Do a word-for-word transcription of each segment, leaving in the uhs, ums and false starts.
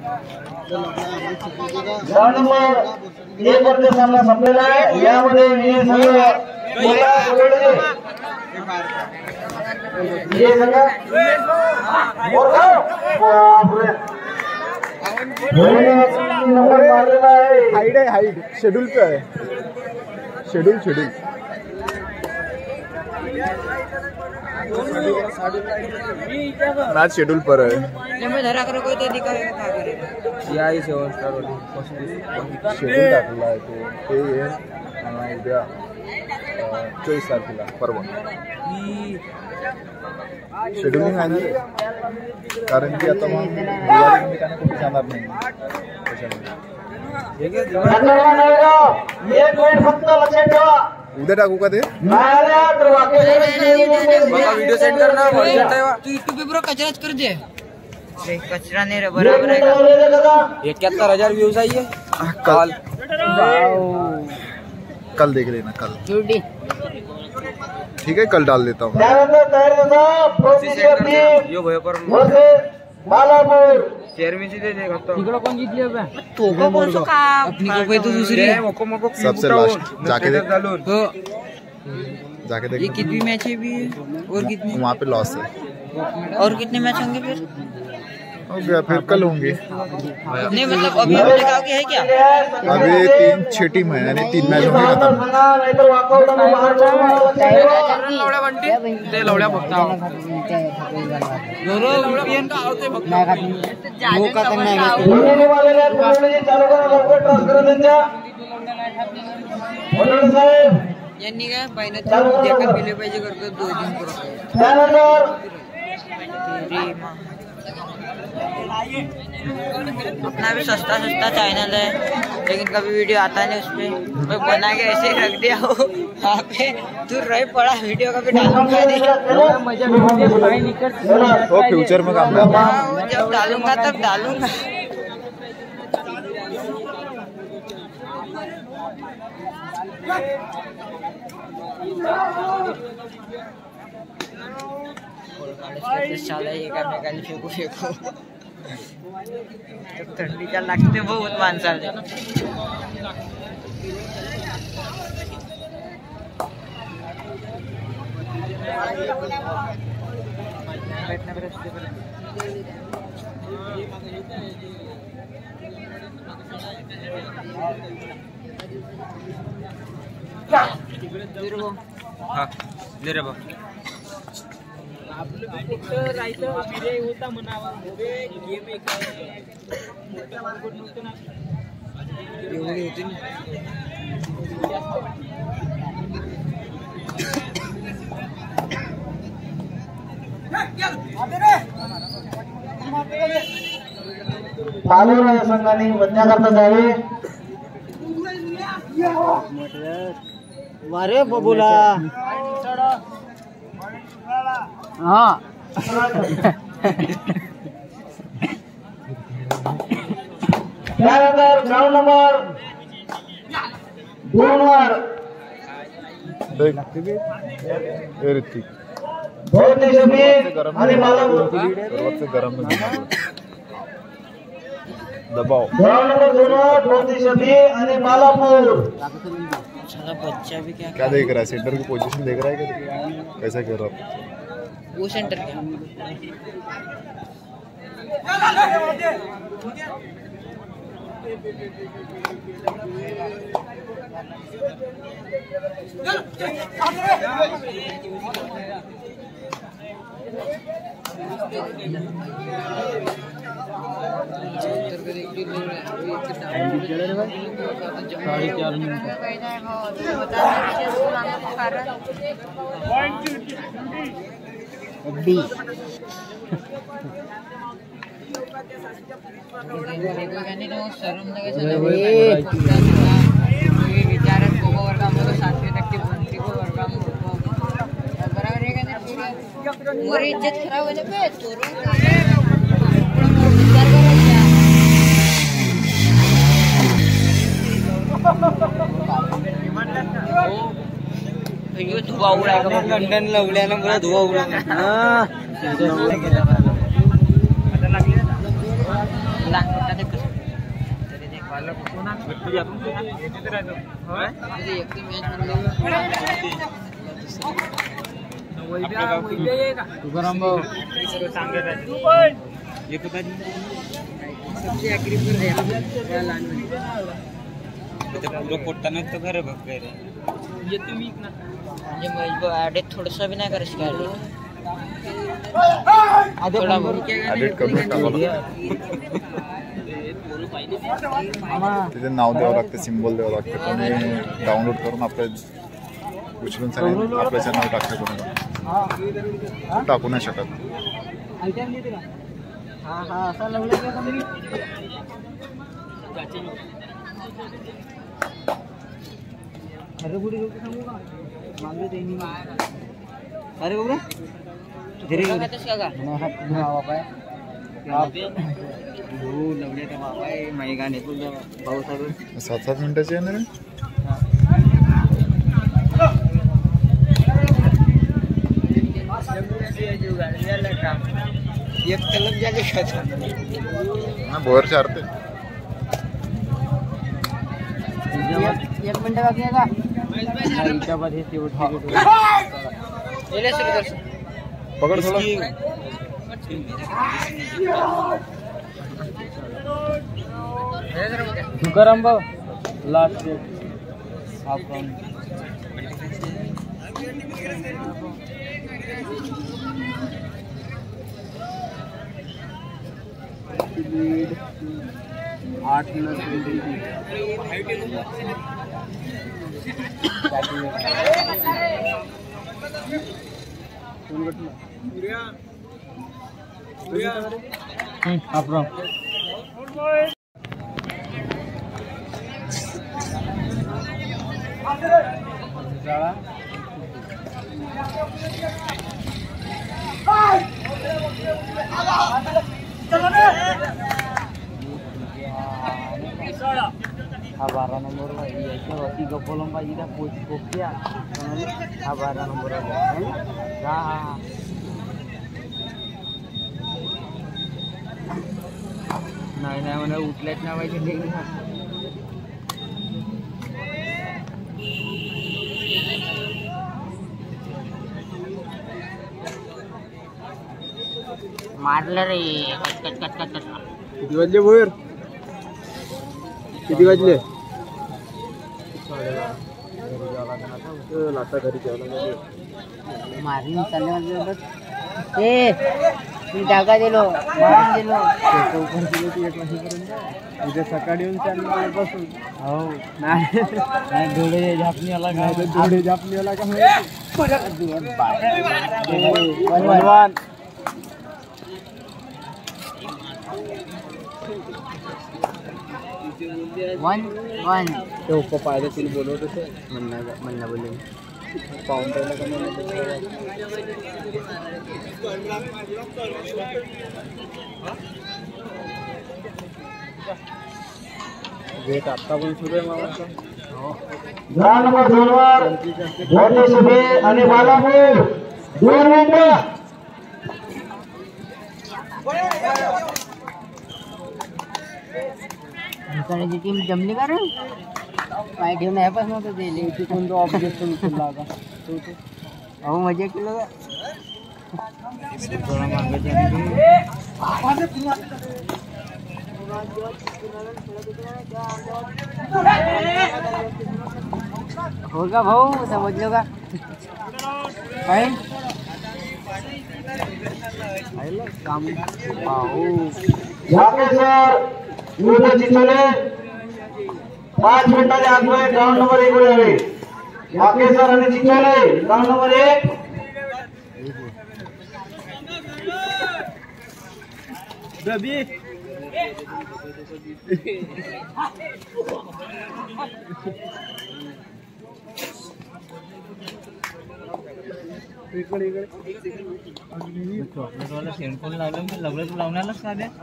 Ground number एक वरचा सामना संपलेला आहे. यामध्ये विजय संघ विजय संघ नंबर मारलेला आहे. हाइड है, हाइड शेड्यूल पे है. शेड्यूल शेड्यूल मैच शेड्यूल पर है. धरा करो कोई तो दिखाएगा क्या करेगा. या ही सेवन स्टार शेड्यूल टाकला आहे तो ते आहे उद्या चोवीस तारखेला परवा शेड्यूलिंग आहे कारण की आता मग दिवाळी निमित्ताने कुठे जाणार नाही त्याच्यामुळे उद्या टाकू का ते व्हिडिओ सेंड कर ना. तू यूट्यूब पे पूरा कचराच कर दे. कचरा नहीं रे बराबर है. इकहत्तर हजार व्यूज आई है कल. कल देख लेना कल. ठीक है कल डाल देता हूँ. तिकडं कोण जिंकली अब तो को बोल सो का अपनी को कोई तो दूसरी है. सबसे लास्ट जाके देख. जाके देख. ये कितनी मैच है भी और कितनी वहाँ पे लॉस है. और कितने मैच होंगे फिर. हो गया फिर कल होंगे. नहीं मतलब अभी अभी लगा के है क्या. अभी तीन छह टीम है यानी तीन मैच होंगे खत्म. यांनी काय पाहिजे देखत गेले पाहिजे करतो दोन दिन करून. अपना भी सस्ता सस्ता चैनल है लेकिन कभी वीडियो आता नहीं उसमें. मैं बना के ऐसे रख दिया हो वहाँ पे तू रह पड़ा वीडियो कभी डालूंगा नहीं. वो फ्यूचर में काम करना. जब डालूंगा तब डालूंगा. एकामेकाला फेकू फेकू थंडीच्या लागते बहुत माणसाला. हाँ दे रे बा. आपलं फक्त राहायचं विजय होता म्हणावा. गेम एक मोठ्या मार्केट नव्हतं ना एवढी होती ना. चालू संघाने बंद्याकरता जावे. वारे बबुला हाँ त्यानंतर ग्राउंड नंबर दोन वर ऋतिक बहुत आणि मालापूर गरम दबाव. ग्राउंड नंबर दोन वर बहुत आणि मालापूर. बच्चा भी क्या क्या देख रहा है. सेंटर की पोजीशन देख रहा है क्या. कैसा कर रहा है वो सेंटर क्या साढ़े चार मिनट बी विचारत कोको वर्गामध्ये सातशे टक्के भरती को वर्गामध्ये बरोबर आहे का नाही. मोरी इज्जत खराब होईल बे चोरून विचार धुवा उडाय का लंडन ला उड्याला मला धुवा उडा. तुकाराम भाऊ तो घर बघ म्हणजे थोडस भी नाही करायचं काय तिथे नाव द्यावं लागतं, सिम्बॉल द्यावं लागतं, कोणी डाउनलोड करून आपल्या उचलून सांगेल आपल्या चॅनल टाकतं, कोणी टाकू नाही शकत. अरे कुठे सांगू का मागे ते अरे बघा धीरे का बाबा हो लवले त्या बाबा माई गाणे पाऊस आहे सात सात मिनिटाची आहे ना रे. एक तलब झाले बोर चारते एक मिनिट बाकी आहे का पकड थोडं. तुकाराम भाऊ लास्ट आठ मिनट हा बारा नंबर याच्यावरती गप्पोलम पाहिजे त्या पोच पोक्या हा बारा नंबर हा नाही नाही म्हणा उठल्याच ना पाहिजे मारलं रे कट कट कट कट. किती वाजले बोर, किती वाजले लाता घरी जेवला मारून चालले ए मी जागा दिलो मारून दिलो उद्या सकाळी येऊन चालणार बसून. हो नाही डोळे झापणी आला नाही डोळे झापणी आला का वन वन ते उप्पा पाहिजे तिला बोलवत होते म्हणणं म्हणणं बोलले पाहून पहिलं का वेट आत्ता पण सुरू आहे मला दहा नंबर दोनवर मोठे सुभे आणि बालापूर दोन मिनिटं. ची टीम जमली का रे पाय घेऊन आहे पण नव्हतं दिले तिथून तो ऑब्जेक्शन उचलला होता अहो मजा केलं हो का भाऊ समजलो का काय काम भाऊ सर चिंचोले पाच मिनिटाच्या आतमध्ये ग्राउंड नंबर एक वर यावे. सर आणि चिंचोले ग्राउंड नंबर एक. रबी इकडे इकडे चॉकलेटवाला सेंटफोन लावलं मी लवकर लावणारच का द्या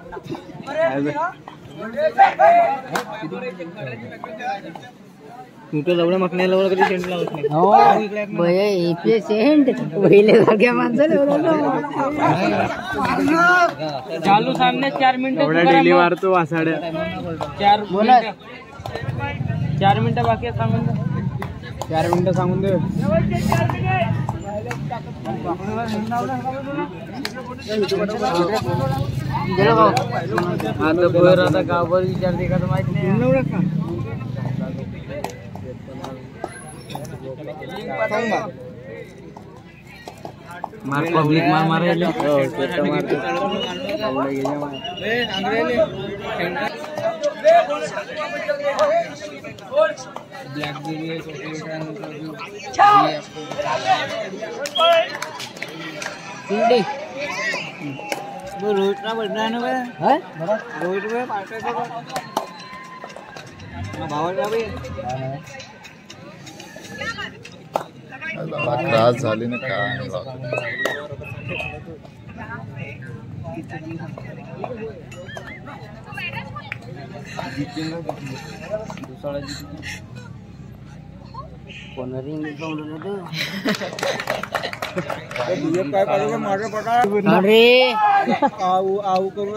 तू तर लवडं मकण्याला लवडं कधी सेंट लावत नाही हो भैया इथे सेंट पहिले सगळ्या माणसाला चालू सामने चार मिनिटं डेली मारतो वासाड्या चार बोला चार मिनिटं बाकी आहेत सांगून दे. चार मिनिटं सांगून दे. आता बोर आता गावभर विचारते का तर माहित नाही. मार पब्लिक मार मारायला रोहित ना बढ़ना ना रोहित भावाला त्रास झाली ना काय अरे आऊ आऊ करू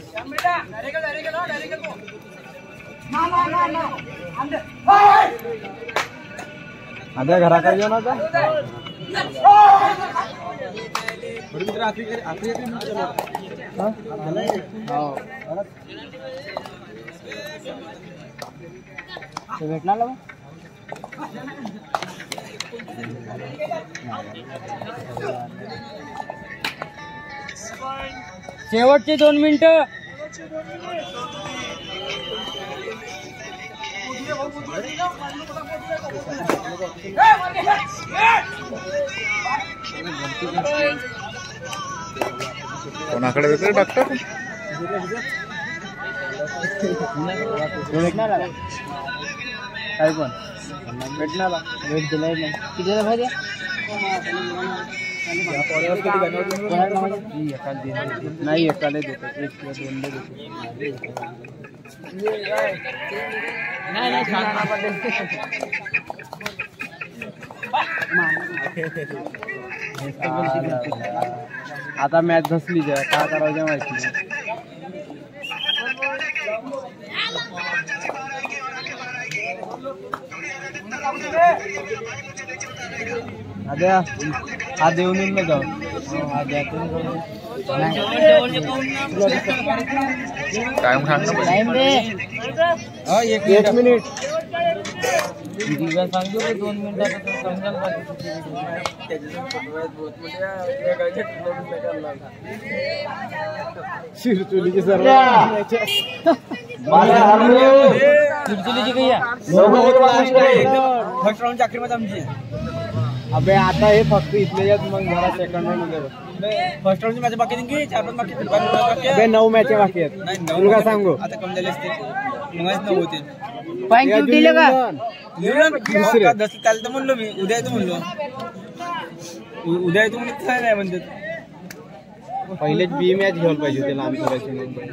आता घराकडे जेवण होता भेटणार शेवटचे दोन मिनिटं. कोणाकडे देतो डॉक्टर भेटणार काय पण भेटणार भेट दिलाय नाही किती माहिती नाही एकाला देतो एक किंवा दोनला देतो आता मॅच धसली काय करायचं माहिती नाही. आद्या हा देऊन येईल ना जाऊ टाइम सांग ना एक मिनिट सांगतो दोन मिनिटात समजायला शिरचुलीची सर्व चिडचिलीची काही फर्स्ट राऊंड चाकरी मध्ये आमची. अबे आता हे फक्त इथले यात मग घरा सेकंड राऊंड मध्ये फर्स्ट राऊंड माझ्या बाकी की चार पाच बाकी अबे नऊ मॅच बाकी आहेत तुला काय सांगू आता कमी झाले असते मगच नऊ होते. दुसरे त्याला तर म्हणलो मी उद्या येतो म्हणलो उद्या येतो म्हणून काय नाही म्हणतात. पहिलेच बी मॅच घ्यायला पाहिजे त्याला आंतरराष्ट्रीय नंतर.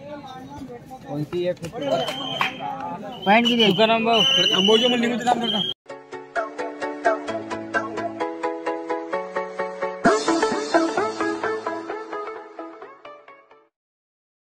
कोणती एक पॉईंट किती दुकान भाऊ अंबोजी म्हणून निघून